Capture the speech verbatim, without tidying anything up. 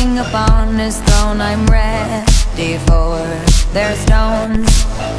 King upon his throne, I'm ready for their stones.